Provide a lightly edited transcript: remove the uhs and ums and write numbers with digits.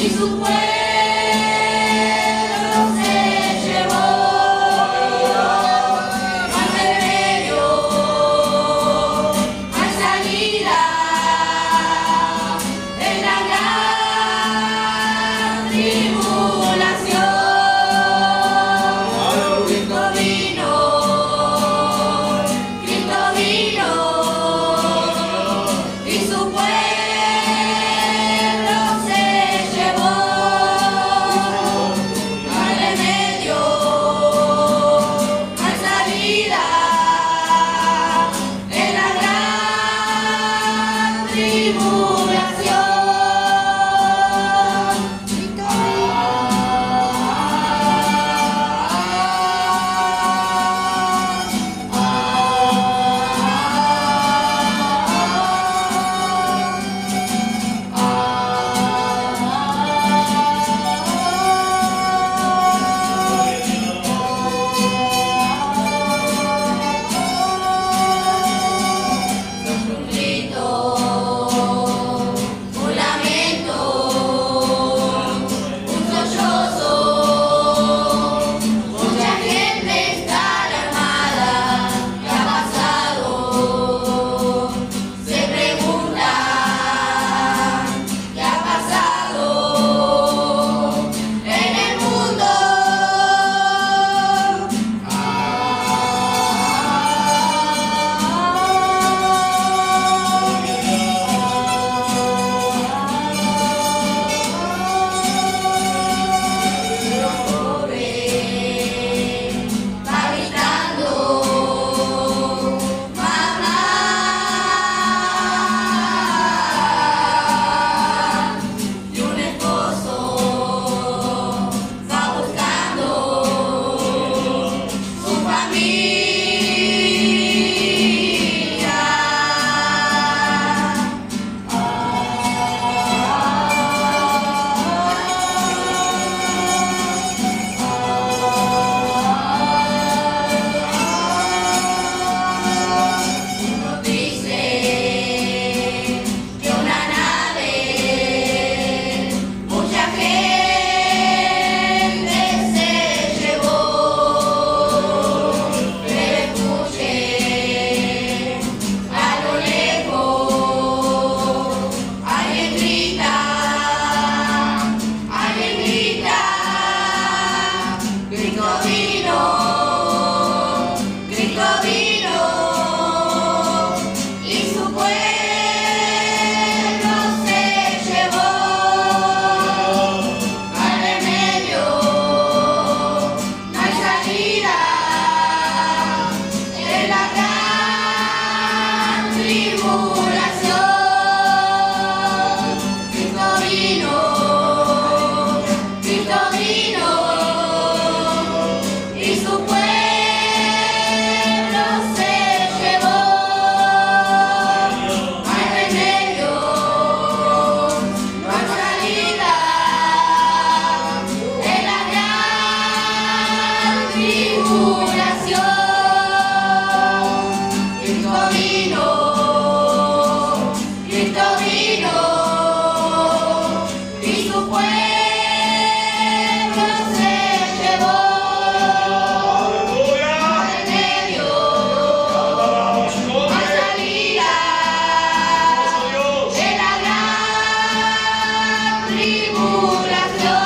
y su pueblo se llevó al remedio, a salida en la gran tribulación. Cristo vino, y su pueblo se llevó al remedio, a salida en la gran tribulación. Un grito, un lamento, un sollozo, mucha gente está alarmada. ¿Qué ha pasado? Se preguntan, ¿qué ha pasado en el mundo? Va gritando, mamá, y un esposo va buscando su familia. Uno dice que una nave, mucha gente se llevó, pero escuche a lo lejos, alguien grita, Cristo vino, y su pueblo se llevó al remedio, no hay salida en la gran tribulación. Cristo vino, y su pueblo se llevó al remedio, no hay salida en la gran tribulación. Cristo vino, y su pueblo se llevó al remedio, a salida en la gran tribulación.